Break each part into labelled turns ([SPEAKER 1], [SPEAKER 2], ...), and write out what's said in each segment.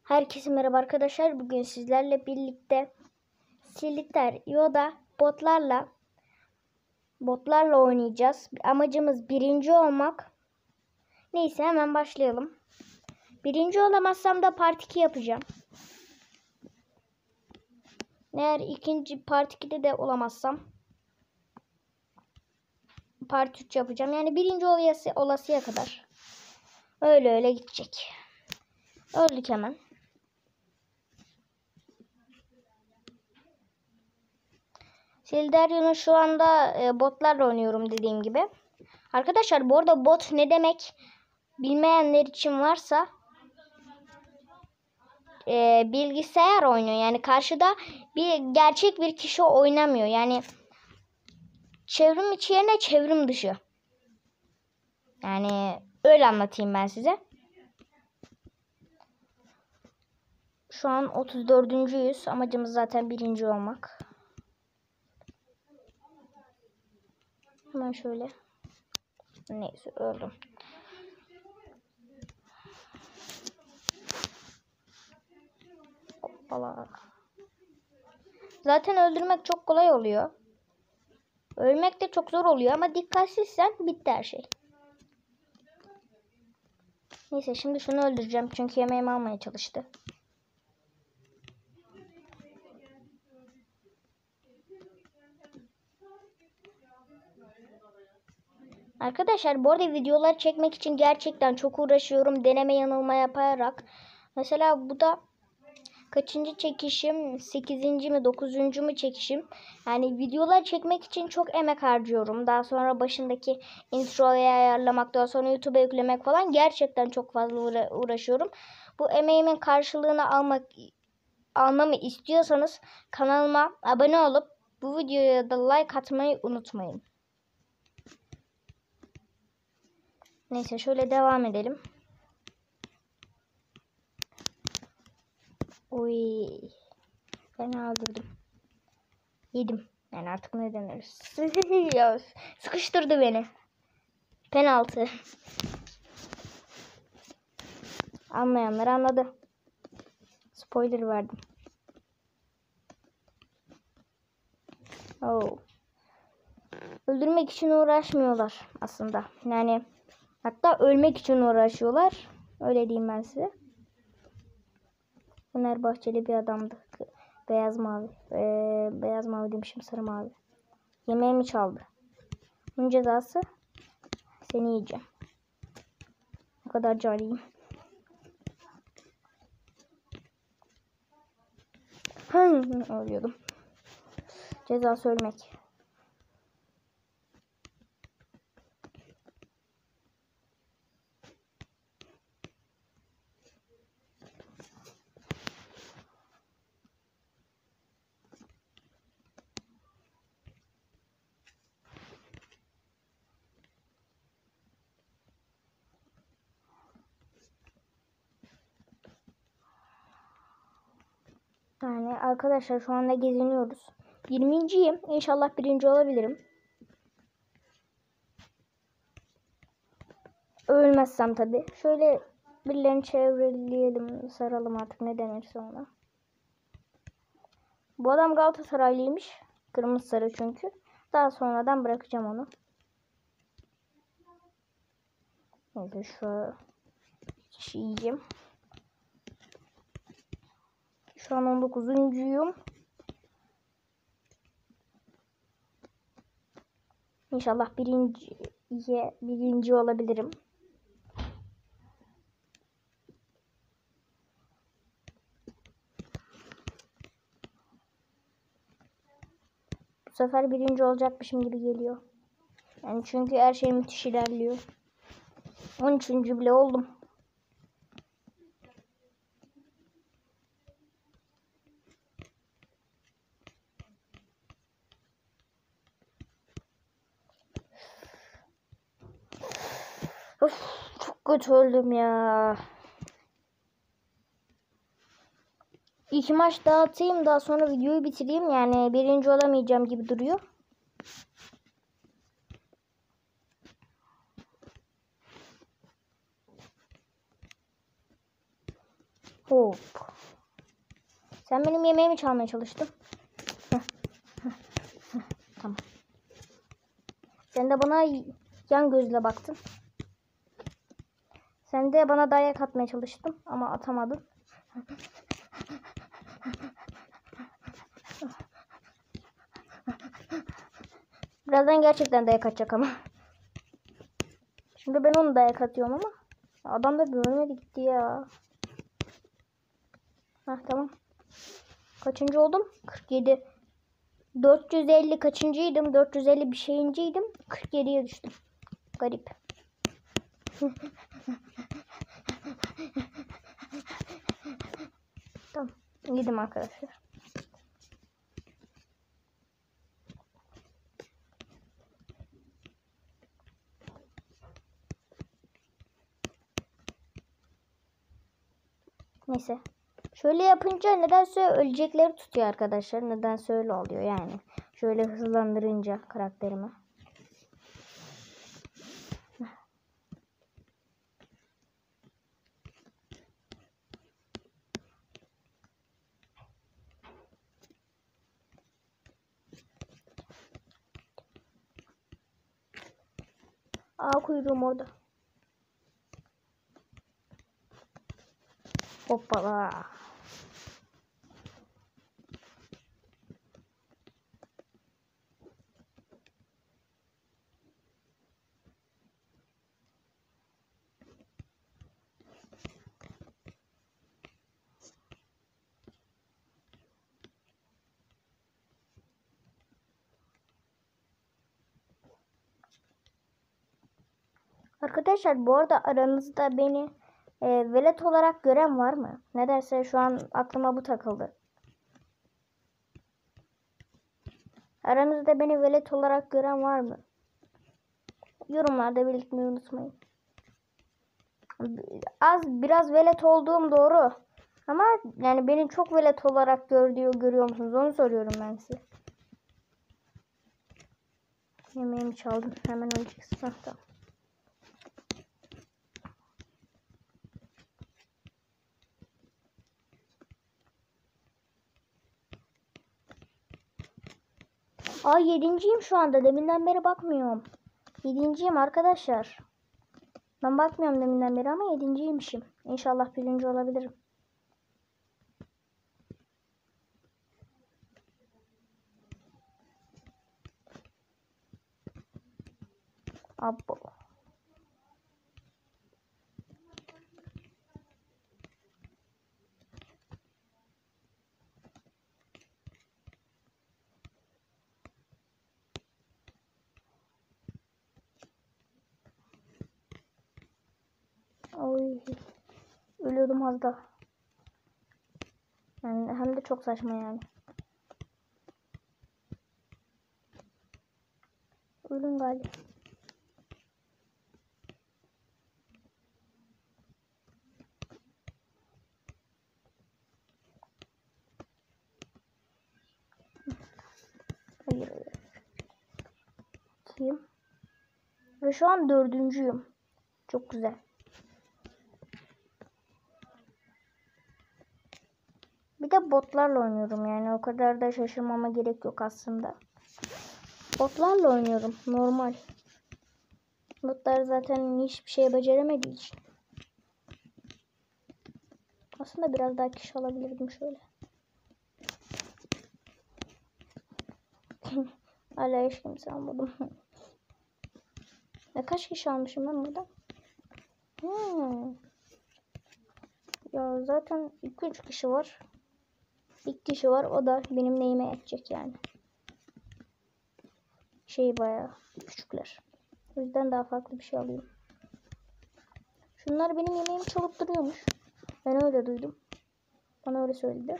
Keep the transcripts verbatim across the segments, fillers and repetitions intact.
[SPEAKER 1] Herkese merhaba arkadaşlar. Bugün sizlerle birlikte Slither Yoda botlarla botlarla oynayacağız. Amacımız birinci olmak. Neyse hemen başlayalım. Birinci olamazsam da part iki yapacağım. Eğer ikinci part ikide de olamazsam part üç yapacağım. Yani birinci olayası, olasıya kadar. Öyle öyle gidecek. Öldük hemen. Sildarion'u şu anda e, botlarla oynuyorum dediğim gibi. Arkadaşlar bu arada bot ne demek bilmeyenler için varsa e, bilgisayar oynuyor. Yani karşıda bir gerçek bir kişi oynamıyor. Yani çevrim içi yerine çevrim dışı. Yani öyle anlatayım ben size. Şu an otuz dördüncüyüz. Amacımız zaten birinci olmak. Hemen şöyle. Neyse öldüm. Hoppala. Zaten öldürmek çok kolay oluyor. Ölmek de çok zor oluyor ama dikkatsizsen bitti her şey. Neyse şimdi şunu öldüreceğim çünkü yemeğimi almaya çalıştı. Arkadaşlar bu arada videolar çekmek için gerçekten çok uğraşıyorum. Deneme yanılma yaparak. Mesela bu da kaçıncı çekişim? sekizinci mi dokuzuncu mu çekişim? Yani videolar çekmek için çok emek harcıyorum. Daha sonra başındaki introyu ayarlamak, daha sonra YouTube'a yüklemek falan gerçekten çok fazla uğra uğraşıyorum. Bu emeğimin karşılığını almak almamı istiyorsanız kanalıma abone olup bu videoya da like atmayı unutmayın. Neyse şöyle devam edelim. Uy. Ben öldürdüm. Yedim. Yani artık ne denir? Sıkıştırdı beni. Penaltı. Anlayanlar anladı. Spoiler verdim. Oh. Öldürmek için uğraşmıyorlar aslında. Yani hatta ölmek için uğraşıyorlar. Öyle diyeyim ben size. Fenerbahçeli bir adamdı. Beyaz mavi. Ee, beyaz mavi demişim, sarı mavi. Yemeğimi çaldı. Bunun cezası seni yiyeceğim. O kadar cariyim. Ölüyordum. Cezası ölmek. Yani arkadaşlar şu anda geziniyoruz. yirminciyim. İnşallah birinci olabilirim. Ölmezsem tabi. Şöyle birilerini çevreleyelim, saralım artık ne denirse ona. Bu adam Galatasaraylıymış. Kırmızı sarı çünkü. Daha sonradan bırakacağım onu. Neyse şu kişi yiyeceğim. Şu an on dokuzuncuyum. İnşallah birinciye birinci olabilirim. Bu sefer birinci olacakmışım gibi geliyor. Yani çünkü her şey müthiş ilerliyor. on üçüncü bile oldum. Of, çok kötü öldüm ya. İki maç daha atayım, daha sonra videoyu bitireyim. Yani birinci olamayacağım gibi duruyor. Hop. Sen benim yemeğimi çalmaya çalıştın. Tamam. Sen de bana yan gözle baktın. Sen de bana dayak atmaya çalıştın ama atamadın. Birazdan gerçekten dayak atacak ama. Şimdi ben onu dayak atıyorum ama adam da görmedi gitti ya. Hah tamam. Kaçıncı oldum? kırk yedi. dört yüz elli kaçıncıydım? dört yüz elli bir şeyinciydim. kırk yediye düştüm. Garip. Tamam. Gidim arkadaşlar. Neyse. Şöyle yapınca nedense ölecekleri tutuyor arkadaşlar. Nedense öyle oluyor yani. Şöyle hızlandırınca karakterimi. Aa kuyruğum orada. Hoppala. Arkadaşlar bu arada aranızda beni e, velet olarak gören var mı? Nedense şu an aklıma bu takıldı. Aranızda beni velet olarak gören var mı? Yorumlarda belirtmeyi unutmayın. Az biraz velet olduğum doğru. Ama yani beni çok velet olarak gördüğü görüyor musunuz? Onu soruyorum ben size. Yemeğimi çaldım. Hemen öleceksin. Hah, tamam. Aa yedinciyim şu anda. Deminden beri bakmıyorum. Yedinciyim arkadaşlar. Ben bakmıyorum deminden beri ama yedinciymişim. İnşallah birinci olabilirim. Abo. Oy. Ölüyordum az da. Yani hem de çok saçma yani. Ölüm galiba. Hayır hayır. Kim? Ve şu an dördüncüyüm. Çok güzel. Bir de botlarla oynuyorum yani o kadar da şaşırmama gerek yok aslında. Botlarla oynuyorum normal. Botlar zaten hiçbir şey beceremediği için. Aslında biraz daha kişi alabilirdim şöyle. Hala hiç kimse almadım. Ya kaç kişi almışım ben burada? Hmm. Ya zaten iki üç kişi var. İki kişi var. O da benim neyime yetecek yani. Şey bayağı küçükler. O yüzden daha farklı bir şey alayım. Şunlar benim yemeğimi çalıp duruyormuş. Ben öyle duydum. Bana öyle söylediler.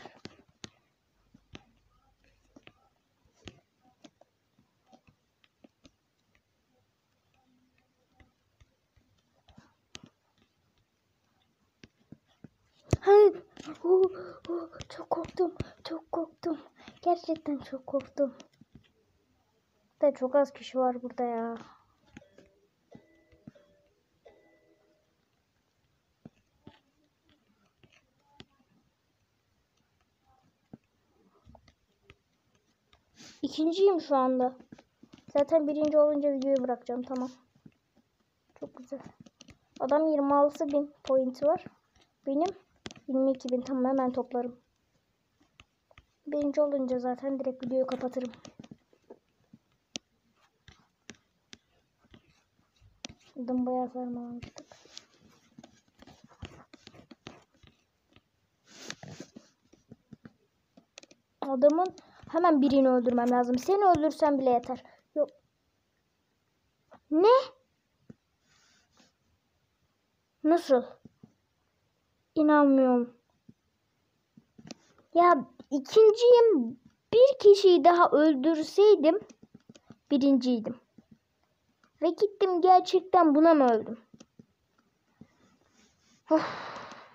[SPEAKER 1] Hayır. Oh, oh, çok korktum. Çok korktum. Gerçekten çok korktum. Da çok az kişi var burada ya. İkinciyim şu anda. Zaten birinci olunca videoyu bırakacağım. Tamam. Çok güzel. Adam yirmi altı bin pointi var. Benim yirmi iki bin. Tamam, hemen toplarım. Birinci olunca zaten direkt videoyu kapatırım. Adam bayağı sarmalamıştık. Adamın hemen birini öldürmem lazım. Seni öldürsem bile yeter. Yok. Ne? Nasıl? İnanmıyorum. Ya ikinciyim. Bir kişiyi daha öldürseydim birinciydim. Ve gittim gerçekten buna mı öldüm? Of.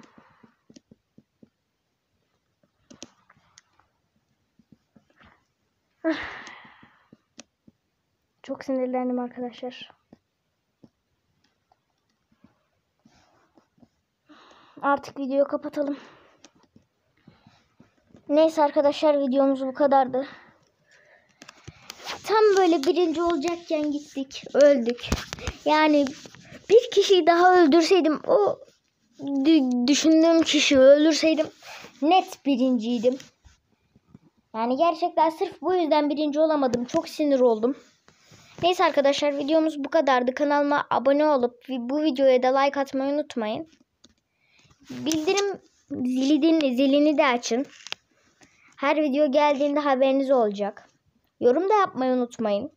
[SPEAKER 1] Çok sinirlendim arkadaşlar. Artık videoyu kapatalım. Neyse arkadaşlar, videomuz bu kadardı. Tam böyle birinci olacakken gittik, öldük. Yani bir kişiyi daha öldürseydim, o düşündüğüm kişiyi öldürseydim net birinciydim. Yani gerçekten sırf bu yüzden birinci olamadım. Çok sinir oldum. Neyse arkadaşlar, videomuz bu kadardı. Kanalıma abone olup bu videoya da like atmayı unutmayın. Bildirim zilini, zilini de açın. Her video geldiğinde haberiniz olacak. Yorum da yapmayı unutmayın.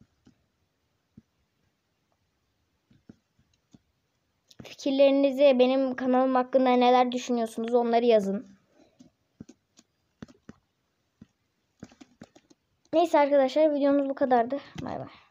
[SPEAKER 1] Fikirlerinizi, benim kanalım hakkında neler düşünüyorsunuz, onları yazın. Neyse arkadaşlar, videomuz bu kadardı. Bay bay.